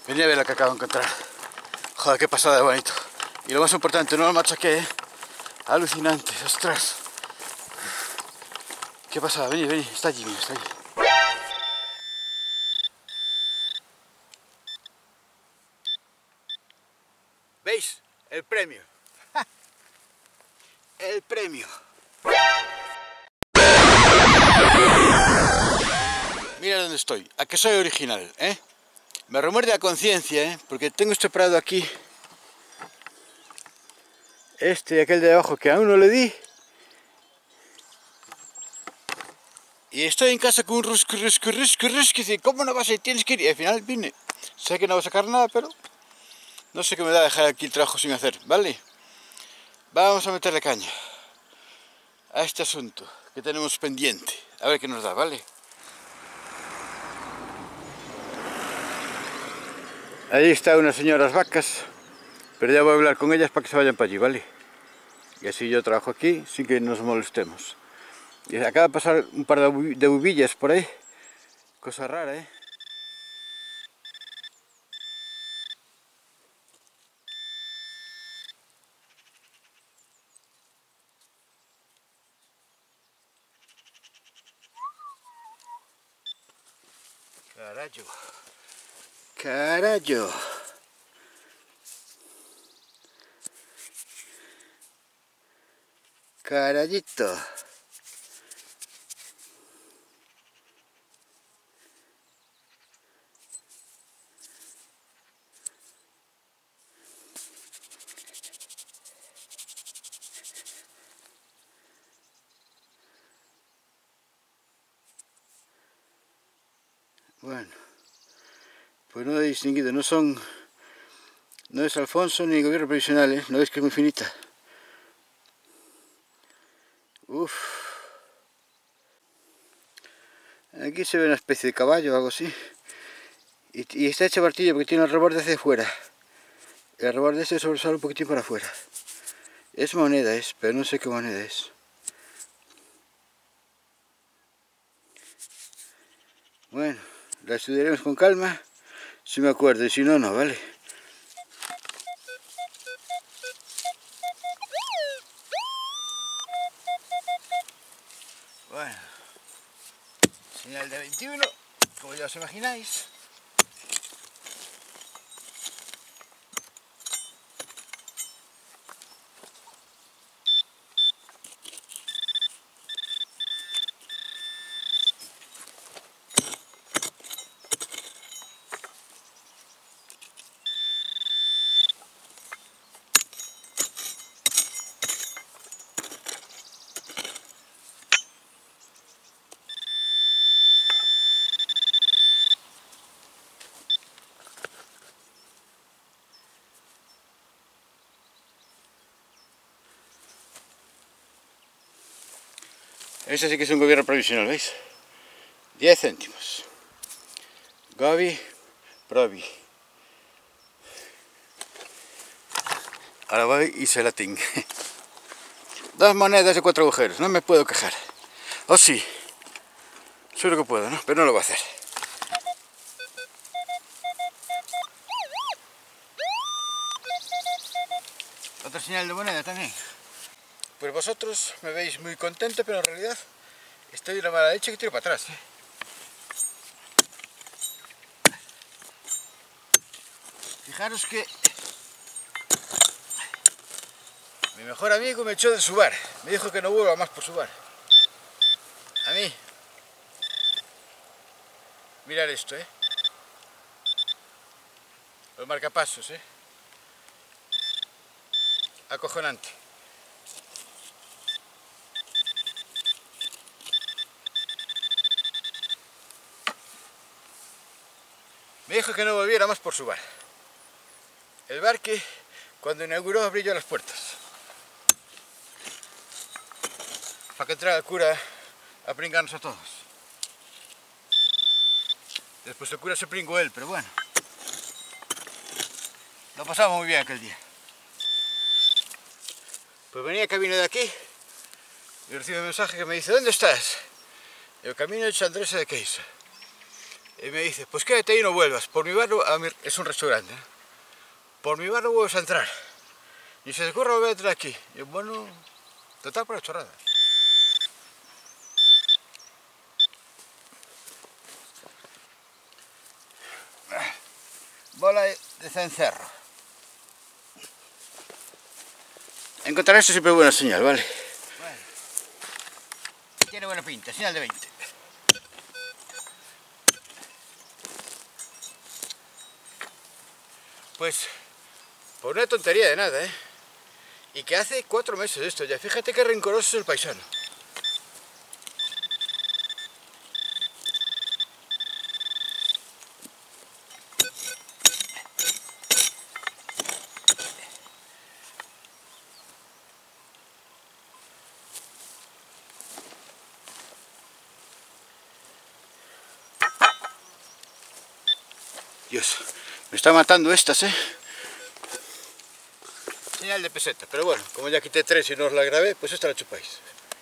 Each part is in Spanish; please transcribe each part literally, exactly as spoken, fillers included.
Venid a ver la que acabo de encontrar. Joder, qué pasada de bonito. Y lo más importante, no lo machaqué, ¿eh? Alucinante, ostras. Qué pasada, venid, venid, está allí, mira, está allí. ¿Veis? El premio. ¡Ja! El premio. Mira dónde estoy, a que soy original, ¿eh? Me remuerde la conciencia, ¿eh? Porque tengo este prado aquí. Este y aquel de abajo que aún no le di. Y estoy en casa con un rusco, rusco, rusco, rusco. Y dice, ¿cómo no vas a ir? Tienes que ir. Y al final vine. Sé que no voy a sacar nada, pero no sé qué me da dejar aquí el trabajo sin hacer, ¿vale? Vamos a meterle caña a este asunto que tenemos pendiente. A ver qué nos da, ¿vale? Ahí están unas señoras vacas, pero ya voy a hablar con ellas para que se vayan para allí, ¿vale? Y así yo trabajo aquí sin que nos molestemos. Y acaba de pasar un par de bubillas por ahí. Cosa rara, ¿eh? Carajo. Carajo. Carallito. Bueno, pues no he distinguido, no son, no es Alfonso ni gobierno provisional, ¿eh? No ves que es muy finita. Uf. Aquí se ve una especie de caballo o algo así. Y, y está hecha martillo porque tiene el reborde hacia afuera. El reborde este sobresale un poquitín para afuera. Es moneda, es, pero no sé qué moneda es. Bueno, la estudiaremos con calma, si me acuerdo, y si no, no, ¿vale? Bueno, señal de veintiuno, como ya os imagináis. Ese sí que es un gobierno provisional, ¿veis? diez céntimos. Gobi, provi. Ahora voy y se la tingue. Dos monedas de cuatro agujeros, no me puedo quejar. O sí, seguro que puedo, ¿no? Pero no lo voy a hacer. Otra señal de moneda también. Pues vosotros me veis muy contento, pero en realidad estoy de la mala leche que tiro para atrás, ¿eh? Fijaros que mi mejor amigo me echó de Subar. Me dijo que no vuelva más por Subar. A mí. Mirad esto, ¿eh? Los marcapasos, ¿eh? Acojonante. Me dijo que no volviera más por Subar. El bar que cuando inauguró abrí yo las puertas. Para que entrara el cura a pringarnos a todos. Después el cura se pringó él, pero bueno. Lo pasamos muy bien aquel día. Pues venía camino de aquí y recibo un mensaje que me dice: ¿dónde estás? El camino de Chandresa de Queixa. Y me dice, pues quédate ahí y no vuelvas. Por mi bar, no, a mí, es un restaurante, ¿eh? Por mi bar no vuelves a entrar. Y se te ocurre volver a entrar aquí. Y yo, bueno, total por la chorrada. Bola de cencerro. Encontrar esto siempre es buena señal, ¿vale? Bueno. Tiene buena pinta, señal de veinte. Pues, por una tontería de nada, ¿eh? Y que hace cuatro meses esto ya. Fíjate qué rencoroso es el paisano. Dios, me está matando estas, ¿eh? Señal de peseta, pero bueno, como ya quité tres y no os la grabé, pues esta la chupáis.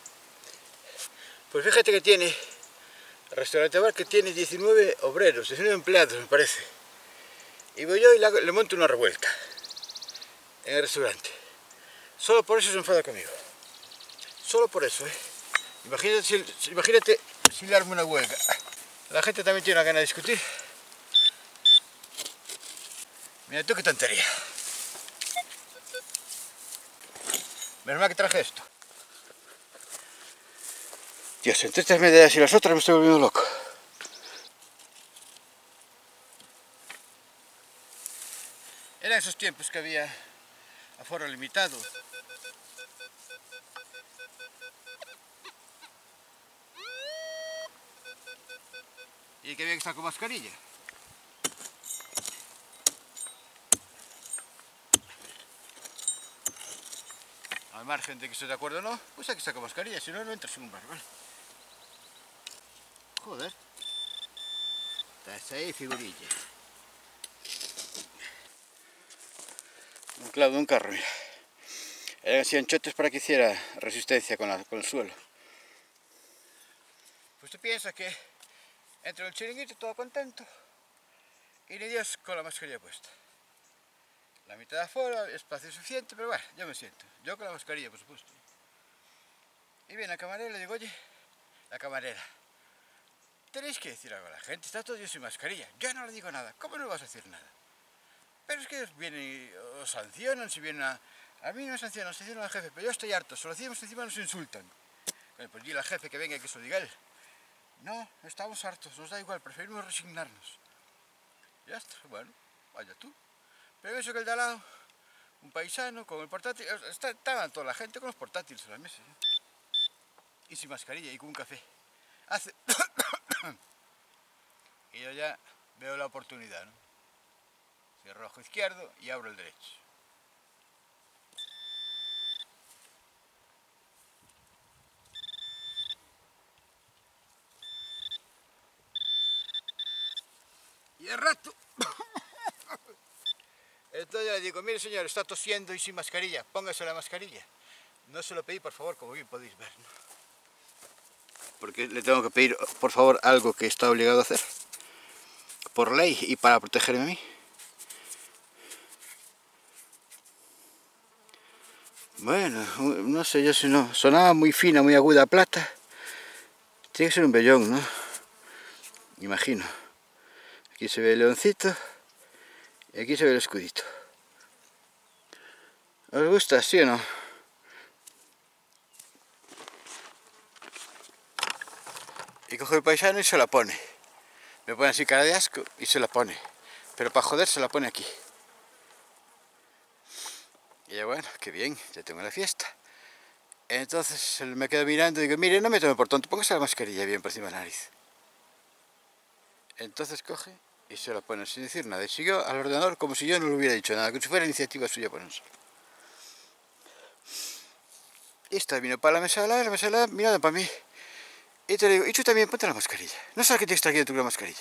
Pues fíjate que tiene, el restaurante bar que tiene diecinueve obreros, diecinueve empleados me parece. Y voy yo y le, le monto una revuelta en el restaurante. Solo por eso se enfada conmigo. Solo por eso, ¿eh? Imagínate si, imagínate si le armo una huelga. La gente también tiene una gana de discutir. Mira tú qué tontería. Menos mal que traje esto. Dios, entre estas medidas y las otras me estoy volviendo loco. Eran esos tiempos que había aforo limitado. Y que había que estar con mascarilla. Al margen de que estés de acuerdo o no, pues hay que estar con mascarilla, si no, no entras en un bar, ¿vale? Joder. Estás ahí, figurilla. Un clavo de un carro, mira. Eran así anchotes para que hiciera resistencia con, la, con el suelo. Pues tú piensas que entro en el chiringuito todo contento y ni Dios con la mascarilla puesta. La mitad de afuera, espacio suficiente, pero bueno, yo me siento. Yo con la mascarilla, por supuesto. Y viene la camarera y le digo, oye, la camarera, tenéis que decir algo a la gente, está todo Dios sin mascarilla. Yo no le digo nada, ¿cómo no vas a decir nada? Pero es que vienen y os sancionan, si vienen a... A mí me sancionan, nos sancionan al jefe, pero yo estoy harto, se lo decimos encima nos insultan. Bueno, pues dile al jefe que venga y que se lo diga él. No, estamos hartos, nos da igual, preferimos resignarnos. Ya está, bueno, vaya tú. Pero eso que el de al lado, un paisano con el portátil, está, estaban toda la gente con los portátiles en la mesa, ¿eh? Y sin mascarilla y con un café. Hace... y yo ya veo la oportunidad, ¿no? Cierro ojo izquierdo y abro el derecho. Y el rato... Entonces le digo, mire señor, está tosiendo y sin mascarilla, póngase la mascarilla. No se lo pedí, por favor, como bien podéis ver, ¿no? Porque le tengo que pedir, por favor, algo que está obligado a hacer. Por ley y para protegerme a mí. Bueno, no sé yo si no. Sonaba muy fina, muy aguda plata. Tiene que ser un vellón, ¿no? Imagino. Aquí se ve el leoncito. Y aquí se ve el escudito. ¿Os gusta, sí o no? Y coge el paisano y se la pone. Me pone así cara de asco y se la pone. Pero para joder se la pone aquí. Y ya bueno, qué bien, ya tengo la fiesta. Entonces él me queda mirando y digo, mire, no me tome por tonto, póngase la mascarilla bien por encima de la nariz. Entonces coge y se la pone sin decir nada. Y siguió al ordenador como si yo no le hubiera dicho nada, como si fuera iniciativa suya ponerse. Y esta vino para la mesa de la, la mesa de la, mirando para mí. Y te digo, y tú también ponte la mascarilla. ¿No sabes que te está aquí dentro de la mascarilla?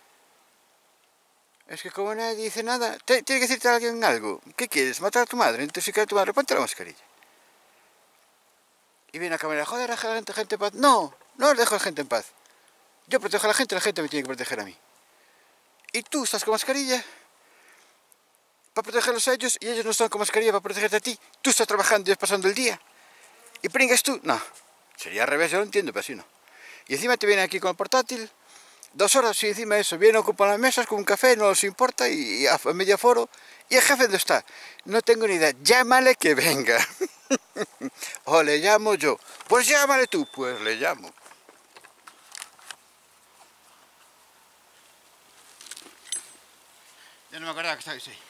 Es que como nadie dice nada, te, tiene que decirte a alguien algo. ¿Qué quieres? ¿Matar a tu madre? ¿Intoxicar a tu madre? Ponte la mascarilla. Y viene la cámara, joder, deja a la gente, gente en paz. No, no dejo a la gente en paz. Yo protejo a la gente, la gente me tiene que proteger a mí. y tú estás con mascarilla para protegerlos a ellos y ellos no están con mascarilla para protegerte a ti. Tú estás trabajando y estás pasando el día y pringas tú. No, sería al revés, yo lo entiendo, pero así no. Y encima te vienen aquí con el portátil, dos horas y encima de eso, vienen, ocupan las mesas con un café, no les importa y, y a medio foro. ¿Y el jefe dónde está? No tengo ni idea, llámale que venga. O le llamo yo. Pues llámale tú, pues le llamo. Ya no me acordaba que estabais ahí.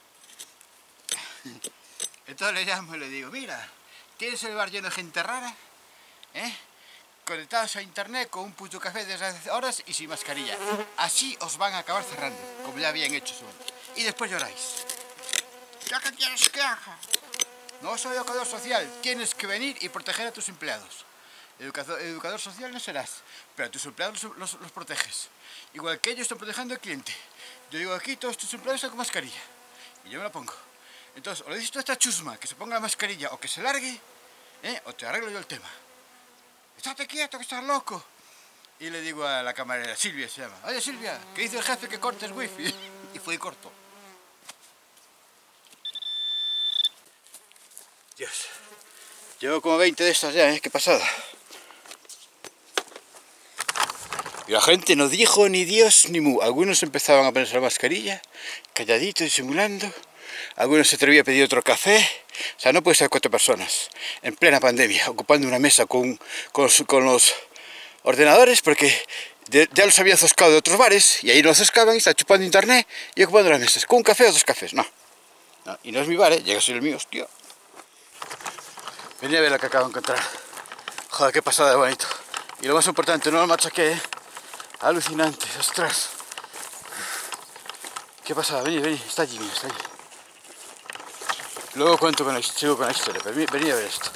Entonces le llamo y le digo, mira, ¿tienes el bar lleno de gente rara? ¿Eh? Conectados a internet con un puto café desde hace horas y sin mascarilla. Así os van a acabar cerrando, como ya habían hecho. Y después lloráis. ¿Ya qué quieres que haga? No soy educador social, tienes que venir y proteger a tus empleados. Educador, educador social no serás, pero a tus empleados los, los, los proteges. Igual que ellos están protegiendo al cliente. Yo digo aquí, todos tus empleados están con mascarilla. Y yo me la pongo. Entonces, o le dices tú a esta chusma que se ponga la mascarilla o que se largue, ¿eh? O te arreglo yo el tema. Estate quieto, que estás loco. Y le digo a la camarera, Silvia se llama. Oye Silvia, que dice el jefe que cortes wifi. Y fue y corto. Dios. Llevo como veinte de estas ya, ¿eh? Qué pasada. Y la gente no dijo ni Dios ni mu. Algunos empezaban a ponerse la mascarilla, calladitos, disimulando. Algunos se atrevían a pedir otro café. O sea, no puede ser cuatro personas en plena pandemia, ocupando una mesa con, con, los, con los ordenadores, porque de, ya los habían zoscado de otros bares, y ahí no los zoscaban y están chupando internet y ocupando las mesas. Con un café o dos cafés, no. no. Y no es mi bar, ¿eh? Llega a ser el mío, hostia. Venía a ver lo que acabo de encontrar. Joder, qué pasada de bonito. Y lo más importante, no lo machaqué, ¿eh? Alucinante, ostras. Qué pasada, vení, vení, está allí, mira, está allí. Luego cuento con la, sigo con la historia, pero vení a ver esto.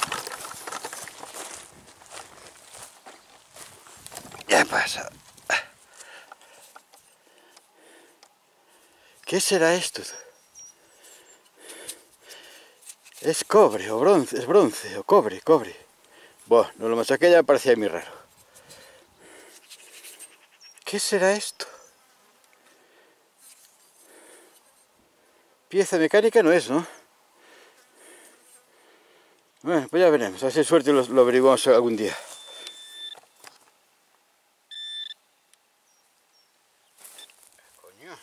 Ya pasa. ¿Qué será esto? Es cobre o bronce, es bronce o cobre, cobre. Buah, no lo machaqué, ya me parecía muy raro. ¿Qué será esto? Pieza mecánica no es, ¿no? Bueno, pues ya veremos, a ver si hay suerte lo, lo averiguamos algún día. Coño.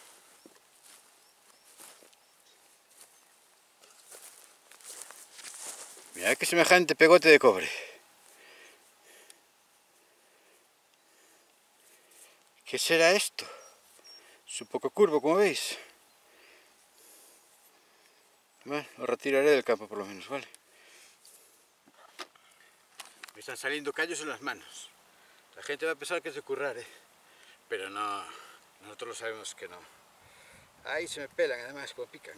Mira qué semejante pegote de cobre. ¿Qué será esto? Es un poco curvo, como veis. Bueno, lo retiraré del campo por lo menos, ¿vale? Me están saliendo callos en las manos. La gente va a pensar que es de currar, ¿eh? Pero no, nosotros lo sabemos que no. Ahí se me pelan, además, como pican.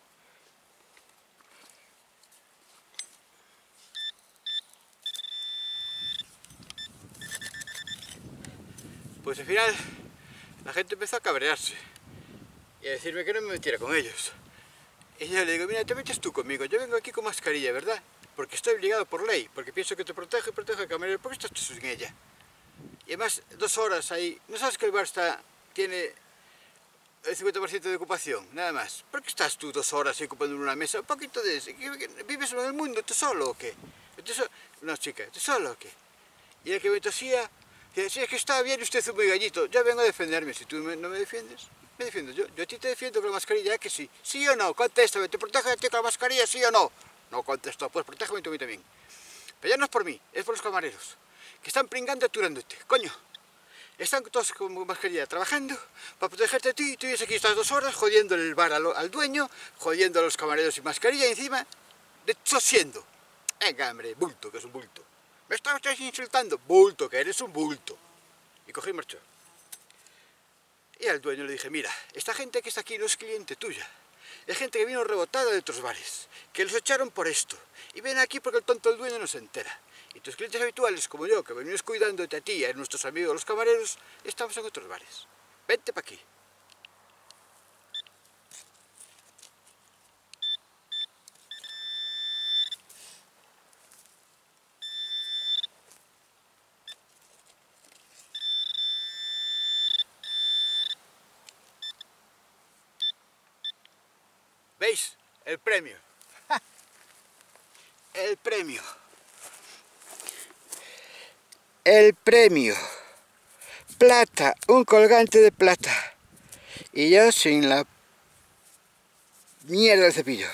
Pues al final la gente empezó a cabrearse y a decirme que no me metiera con ellos. Y yo le digo, mira, te metes tú conmigo, yo vengo aquí con mascarilla, ¿verdad? Porque estoy obligado por ley, porque pienso que te protejo y protejo al camarero, ¿por qué estás tú sin ella? Y además, dos horas ahí, ¿no sabes que el bar está, tiene el cincuenta por ciento de ocupación, nada más? ¿Por qué estás tú dos horas ahí ocupando una mesa? Un poquito de eso, ¿vives en el mundo tú solo o qué? ¿Tú so no, chica, ¿tú solo o qué? Y el que me tosía, decía, es que estaba bien usted es muy gallito, yo vengo a defenderme, si tú no me defiendes, me defiendo yo, yo a ti te defiendo con la mascarilla, ¿eh? Que sí, sí o no, contéstame, ¿te protege a ti con la mascarilla, sí o no? No contesto, pues protégeme tú a mí también. Pero ya no es por mí, es por los camareros, que están pringando aturándote, coño. Están todos con mascarilla trabajando para protegerte a ti, y tú vienes aquí estas dos horas jodiendo el bar al, al dueño, jodiendo a los camareros sin mascarilla y encima de tosiendo. Venga, hombre, bulto, que es un bulto. Me estás insultando, bulto, que eres un bulto. Y cogí y marchó. Y al dueño le dije, mira, esta gente que está aquí no es cliente tuya. Es gente que vino rebotada de otros bares, que los echaron por esto. Y ven aquí porque el tonto del dueño no se entera. Y tus clientes habituales, como yo, que venimos cuidándote a ti y a nuestros amigos los camareros, estamos en otros bares. Vente para aquí. ¿Veis? El premio. ¡Ja! El premio. El premio. Plata, un colgante de plata. Y yo sin la mierda del cepillo.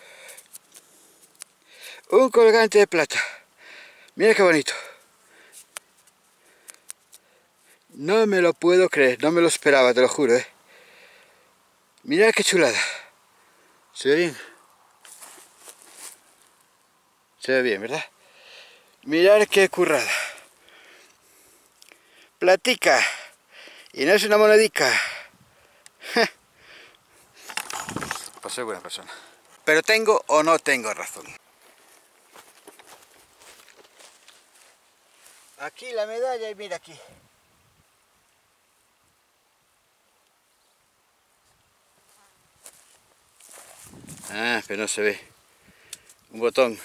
Un colgante de plata. Mira qué bonito. No me lo puedo creer, no me lo esperaba, te lo juro, eh. Mirad qué chulada. ¿Se ve bien? Se ve bien, ¿verdad? Mirad qué currada. Platica. Y no es una monedica. Pues soy buena persona. Pero tengo o no tengo razón. Aquí la medalla y mira aquí. Ah, pero no se ve. Un botón.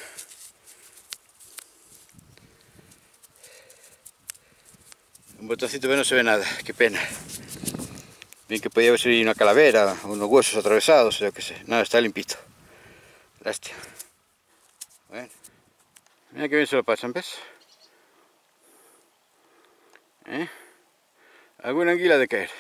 Un botoncito pero no se ve nada. Qué pena. Bien que podía haber sido una calavera, unos huesos atravesados, yo qué sé. No, está limpito. Lástima. Bueno. Mira que bien se lo pasan, ¿ves? ¿Eh? Alguna anguila de caer.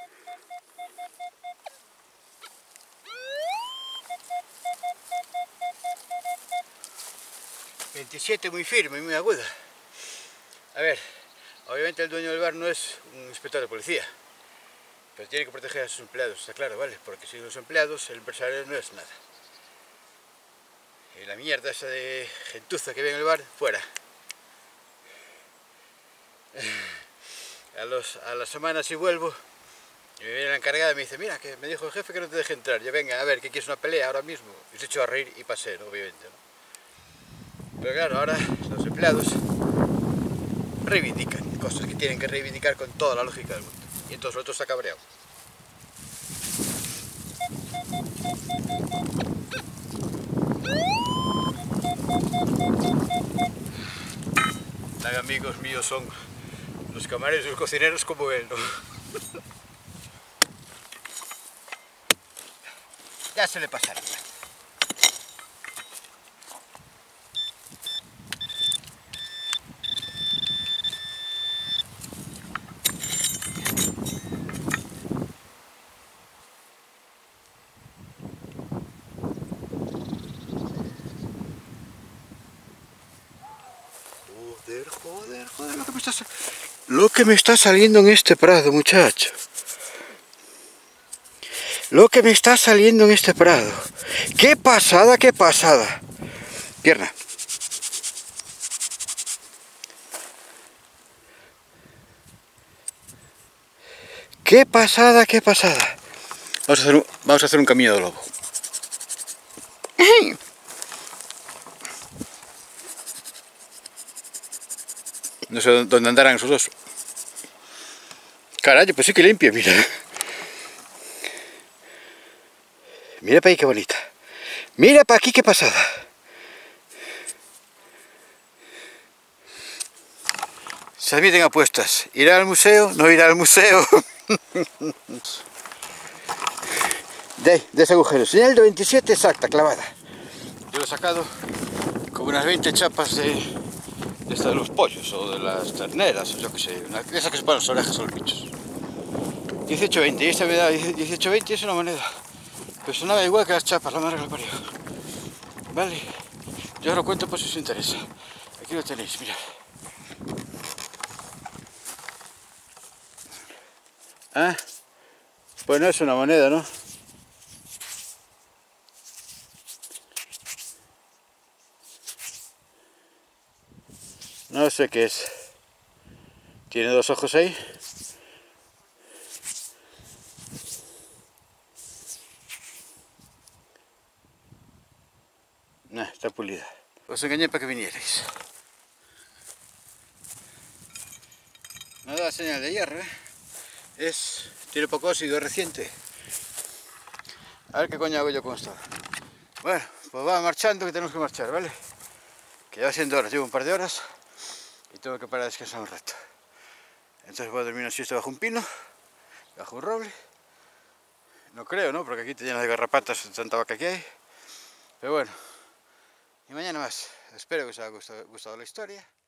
veintisiete muy firme, muy aguda. A ver, obviamente el dueño del bar no es un inspector de policía, pero tiene que proteger a sus empleados, está claro, ¿vale? Porque sin los empleados el empresario no es nada. Y la mierda esa de gentuza que ve en el bar, fuera. A, los, a las semanas si vuelvo, y me viene la encargada y me dice, mira, que me dijo el jefe que no te deje entrar. Yo, venga, a ver, que quieres una pelea ahora mismo. Y se echó a reír y pasé, obviamente, ¿no? Pero claro, ahora los empleados reivindican cosas que tienen que reivindicar con toda la lógica del mundo. Y entonces el otro está cabreado. Tan amigos míos son los camareros y los cocineros como él, ¿no? Ya se le pasará. Joder, joder, joder, lo que me está, lo que me está saliendo en este prado, muchacho. Lo que me está saliendo en este prado. ¡Qué pasada, qué pasada! Pierna. ¡Qué pasada, qué pasada! Vamos a hacer un, vamos a hacer un camino de lobo. No sé dónde andarán esos dos. Carajo, pues sí que limpia, mira. Mira para ahí qué bonita. Mira para aquí qué pasada. Se admiten apuestas. ¿Irá al museo? ¿No irá al museo? de, de ese agujero. Señal de veintisiete exacta, clavada. Yo lo he sacado con unas veinte chapas de, de esta de los pollos o de las terneras, o yo que sé, una, de esas que se ponen las orejas a los bichos. dieciocho veinte, y esta me da dieciocho veinte, es una moneda. Pero sonaba igual que las chapas, la madre que lo parió. Vale, yo os lo cuento por si os interesa. Aquí lo tenéis, mirad. ¿Ah? Pues no es una moneda, ¿no? No sé qué es. Tiene dos ojos ahí. Nah, está pulida. Os engañé para que vinierais. No da señal de hierro, ¿eh? Es... tiene poco óxido, es reciente. A ver qué coño hago yo con esto. Bueno, pues va marchando, que tenemos que marchar, ¿vale? Que ya va siendo horas, llevo un par de horas y tengo que parar a descansar un rato. Entonces voy a dormir una siesta bajo un pino, bajo un roble. No creo, ¿no? Porque aquí te llenas de garrapatas de tanta vaca que hay. Pero bueno, y mañana más. Espero que os haya gustado, gustado la historia.